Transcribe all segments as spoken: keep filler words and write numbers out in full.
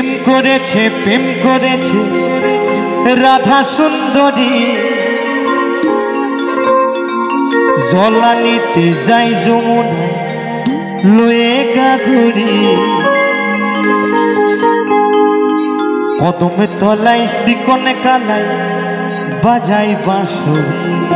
প্রেম করেছে প্রেম করেছে রাধা সুন্দরী, জলানিতে যাই যমুনায় লয়ে গাগরি, কদমে তলায় চিকন কালাই বাজাই বাঁশরি।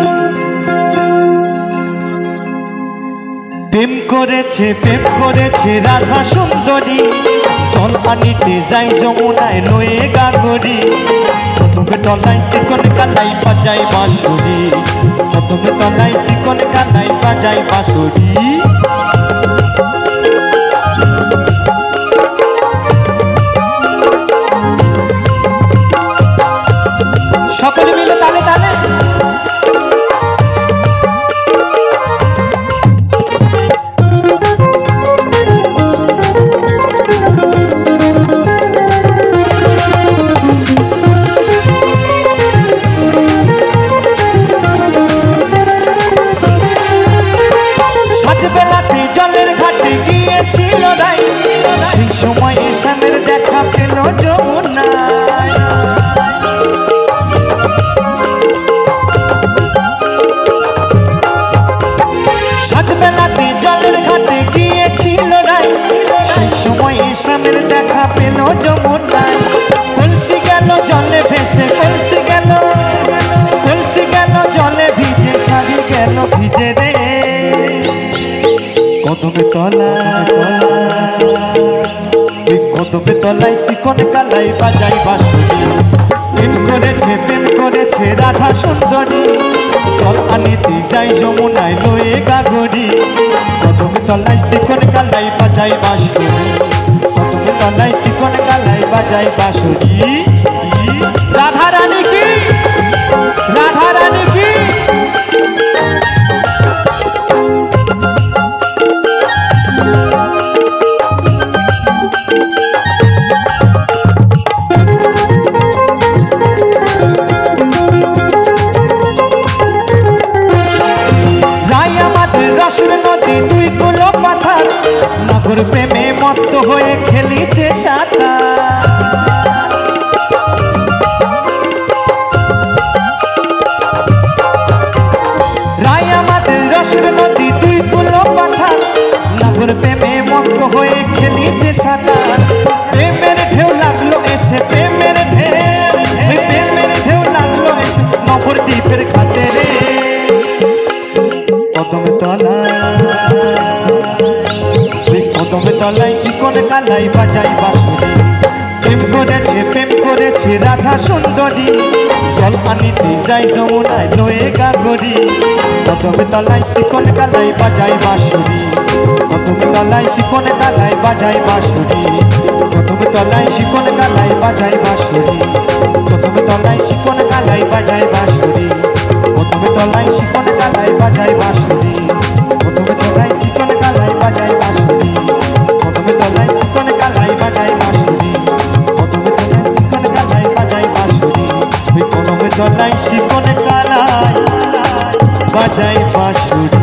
প্রেম করেছে প্রেম করেছে রাধা সুন্দরী, জলানিতে যাই যমুনায় লয়ে গাগরি, কদমে তলায় চিকন কালাই বাজাই বাঁশরি, কদমে তলায় চিকন কালাই বাজাই বাঁশরি। সকলে মিলে তালে তালে সাজবেলাতে জলের ঘাটে গিয়েছিল রাই, সেই সময় শ্যামের দেখা পেল যমুনায়। সাজবেলাতে জলের ঘাটে গিয়েছিল রাই, সেই সময় শ্যামের দেখা পেল যমুনায়। কলসি গেল জলে ভেসে, কলসি গেল কলসি গেল জলে ভিজে, শাড়ি গেল ভিজে রে, কদমে তলায় কদমে তলায় চিকন কালাই বাজাই বাঁশরি। প্রেম করেছে প্রেম করেছে রাধা সুন্দরী, জল আনিতে যাই যমুনায় লয়ে গাগরি, কদমে তলায় চিকন কালাই বাজাই বাঁশরি, কদমে তলায় চিকন কালাই বাজাই বাঁশরি। রাধা রানী কি রাধা রানী কি নদী দুই কুলো পাথার, নগর প্রেমে মত্ত হয়ে খেলিছে সাঁতার। রায় আমাদের রসের নদী দুই কুলো পাথার, নগর প্রেমে মত্ত হয়ে খেলিছে সাঁতার। প্রেমের ঢেউ লাগলো এসে, প্রেমের ঢেউ প্রেমের ঢেউ লাগলো এসে নগর দ্বীপের ঘাটে রে, কদমে তলায় কদমে তলায় চিকন কালাই বাজাই বাঁশরি। প্রেম করেছে প্রেম করেছে রাধা সুন্দরী, জল আনিতে যাই যমুনায় লয়ে গাগরি, কদমে তলায় চিকন কালাই বাজাই বাঁশরি, কদমে তলায় চিকন কালাই বাজাই বাঁশরি, কদমে তলায় চিকন কালাই বাজাই বাঁশরি, কদমে তলায় চিকন কালাই বাজাই বাঁশরি, কদমে তলায় চিকন কালাই বাজাই বাঁশরি, কদমে তলায় চিকন কালাই বাজাই বাঁশরি, কদমে তলায় চিকন কালাই বাজাই বাঁশরি, কদমে তলায় চিকন কালাই বাজাই বাঁশরি, কদমে তলায় চিকন কালাই বাজাই বাঁশরি।